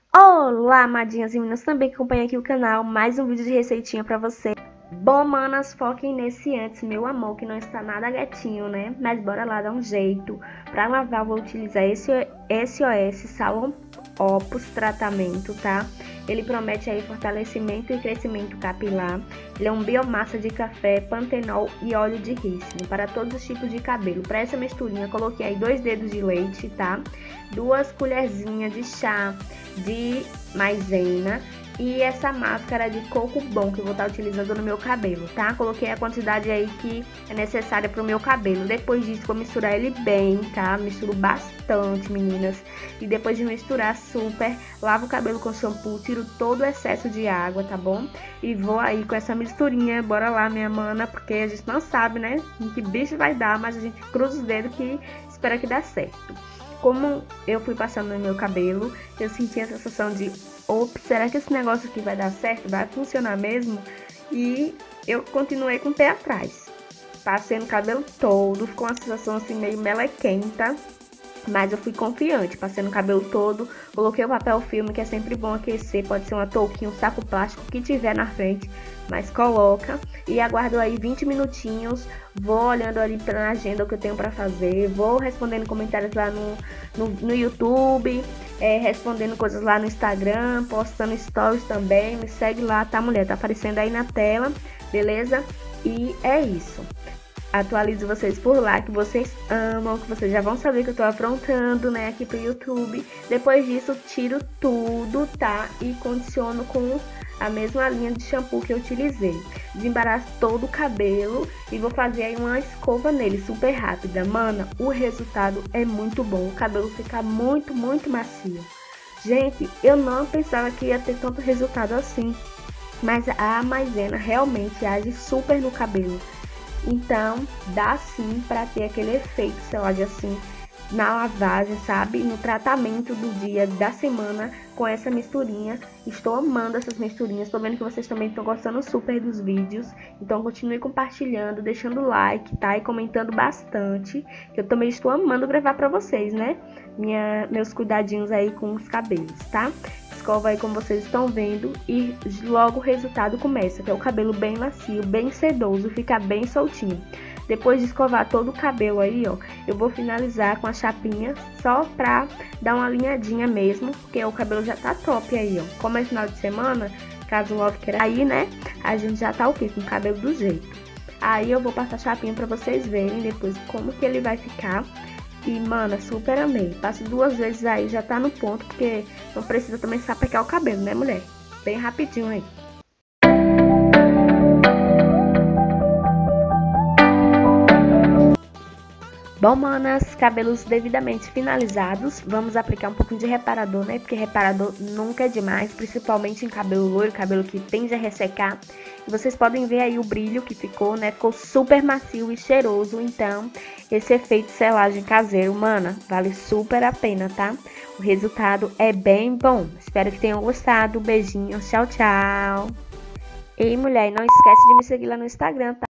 Olá, amadinhas e meninas também que acompanham aqui o canal, mais um vídeo de receitinha pra você. Bom, manas, foquem nesse antes, meu amor, que não está nada gatinho, né? Mas bora lá dar um jeito. Pra lavar, eu vou utilizar esse SOS Salon Opus tratamento, tá? Ele promete aí fortalecimento e crescimento capilar. Ele é um biomassa de café, pantenol e óleo de rícino para todos os tipos de cabelo. Para essa misturinha, coloquei aí 2 dedos de leite, tá? 2 colherzinhas de chá de maisena e essa máscara de coco bom que eu vou estar utilizando no meu cabelo, tá? Coloquei a quantidade aí que é necessária pro meu cabelo. Depois disso, vou misturar ele bem, tá? Misturo bastante, meninas. E depois de misturar super, lavo o cabelo com shampoo, tiro todo o excesso de água, tá bom? E vou aí com essa misturinha, bora lá, minha mana, porque a gente não sabe, né, que bicho vai dar, mas a gente cruza os dedos que espera que dê certo. Como eu fui passando no meu cabelo, eu senti a sensação de, ops, será que esse negócio aqui vai dar certo? Vai funcionar mesmo? E eu continuei com o pé atrás. Passei no cabelo todo, ficou uma sensação assim meio melequenta, mas eu fui confiante. Passei no cabelo todo, coloquei o papel filme, que é sempre bom aquecer, pode ser uma touquinha, um saco plástico, que tiver na frente, mas coloca. E aguardo aí 20 minutinhos, vou olhando ali na agenda o que eu tenho pra fazer, vou respondendo comentários lá no YouTube, respondendo coisas lá no Instagram, postando stories também, me segue lá, tá, mulher? Tá aparecendo aí na tela, beleza? E é isso. Atualizo vocês por lá, que vocês amam, que vocês já vão saber que eu tô aprontando, né, aqui pro YouTube. Depois disso, tiro tudo, tá? E condiciono com a mesma linha de shampoo que eu utilizei. Desembaraço todo o cabelo e vou fazer aí uma escova nele, super rápida. Mana, o resultado é muito bom, o cabelo fica muito, muito macio. Gente, eu não pensava que ia ter tanto resultado assim, mas a maisena realmente age super no cabelo. Então, dá sim pra ter aquele efeito, sei lá, de assim, na lavagem, sabe? No tratamento do dia, da semana, com essa misturinha. Estou amando essas misturinhas, tô vendo que vocês também estão gostando super dos vídeos. Então, continue compartilhando, deixando like, tá? E comentando bastante, que eu também estou amando gravar pra vocês, né? Meus cuidadinhos aí com os cabelos, tá? Escova aí como vocês estão vendo e logo o resultado começa, que é o cabelo bem macio, bem sedoso, fica bem soltinho. Depois de escovar todo o cabelo aí, ó, eu vou finalizar com a chapinha só pra dar uma alinhadinha mesmo, porque o cabelo já tá top aí, ó. Como é final de semana, caso o Love queira aí, né, a gente já tá o quê? Com o cabelo do jeito. Aí eu vou passar a chapinha pra vocês verem depois como que ele vai ficar. E, mana, super amei. Passo 2 vezes aí, já tá no ponto, porque não precisa também sapecar o cabelo, né, mulher? Bem rapidinho aí. Bom, manas, cabelos devidamente finalizados, vamos aplicar um pouquinho de reparador, né? Porque reparador nunca é demais, principalmente em cabelo loiro, cabelo que tende a ressecar. E vocês podem ver aí o brilho que ficou, né? Ficou super macio e cheiroso, então esse efeito selagem caseiro, mana, vale super a pena, tá? O resultado é bem bom. Espero que tenham gostado. Beijinhos, tchau, tchau. E, mulher, não esquece de me seguir lá no Instagram, tá?